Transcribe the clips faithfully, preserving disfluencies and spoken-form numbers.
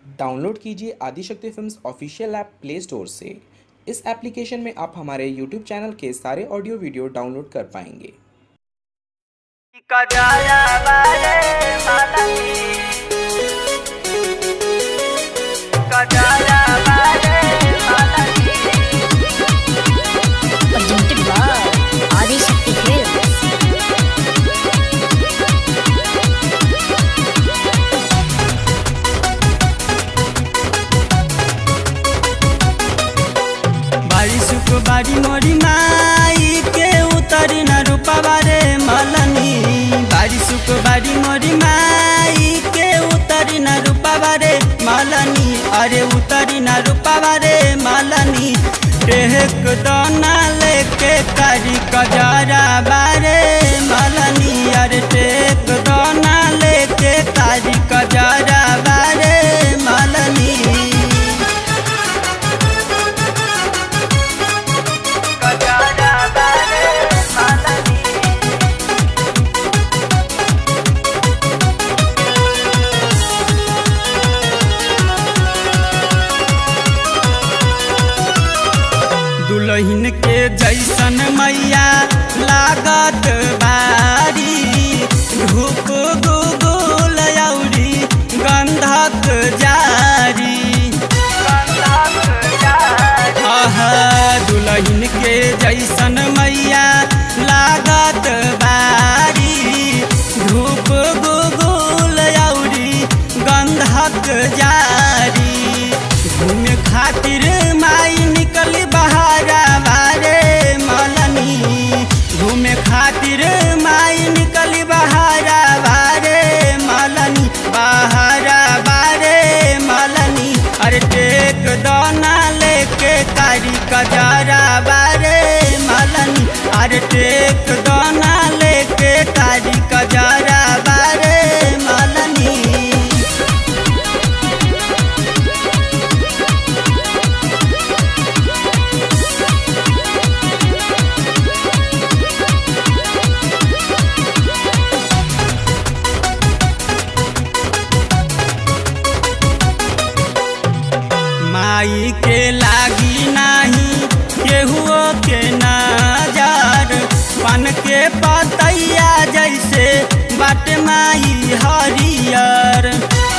Download कीजिए Adishakti Films official app play store से। इस एप्लीकेशन में आप हमारे यूट्यूब चैनल के सारे ऑडियो वीडियो डाउनलोड कर पाएंगे। Presented by Adishakti Films. बारी सुख बारी मोरी माई के उतरी न रूपा रे मलनी। बारी सुख बारी मोरी माई के उतरी न रूपा रे मलनी। अरे उतरी न रूपा रे मलनी। टेक दाना लेके कारी कजरा बारे मलनी। अरे टेक दाना लेके कारी कजरा बारे मलनी। दुल्हन के जैसन मैया लागत बारी। धूप गुगुल औरी गंधक जारी। हाँ दुल्हन के जैसन मैया लागत बारी। धूप गुगुल औरी गंधक जारी। घूमे खातिर माई निकली बहारा बारे मलनी। घूमे खातिर माई निकली बहारा बारे मलनी। बहारा बारे मलनी। अरे टेक दाना लेके कारी कजरा बारे मलनी। अरे टेक दाना लेके कारी कजरा बारे मलनी। माई के लागी नाही केहुओ के नजर। पन के पतैया जैसे बाट माई हरियर।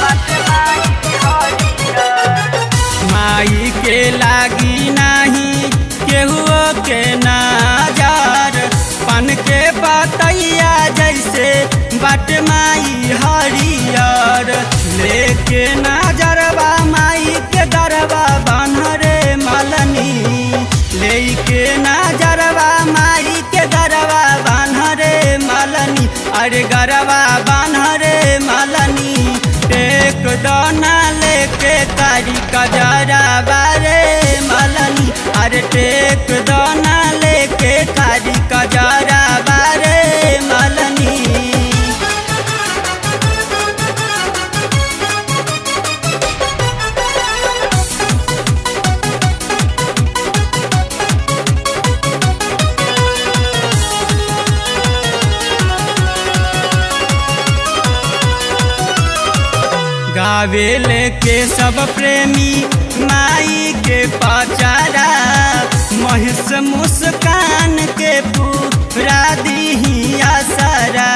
माई के लागी नाही केहुओ के नजर। पन के पतैया जैसे बाट माई हरियर। लेके नजरवा माई के दरवा बान्हरे मलनी। लेके नजरवा माई के दरवा बान्हरे मलनी। अरे गरवा बान्हरे मलनी। टेक दाना लेके कारी कजरा बारे मलनी। अरे टेक दाना लेके कारी कजरा बारे मलनी। गावे लेके सब प्रेमी माई के पचारा। महिष मुस्कान के पूरा दीही असरा।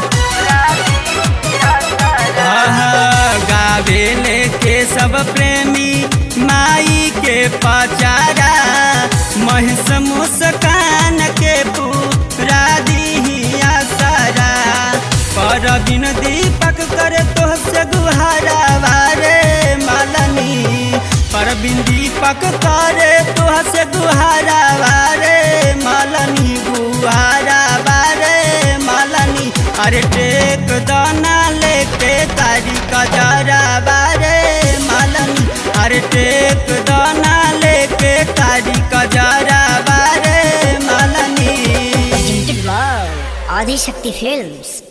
गावे लेके सब प्रेमी माई के पचारा। महिष मुस्कान के पूरा दीही असरा। परबिन दीपक करे तोह से गुहारा बारे मलनी। परबिन दीपक करे तोह से गुहारा बारे मलनी। गुहारा बारे मलनी। अरे टेक दाना लेके कारी कजरा बारे मलनी। अरे टेक दाना लेके कारी कजरा बारे मलनी। Presented by Adishakti films.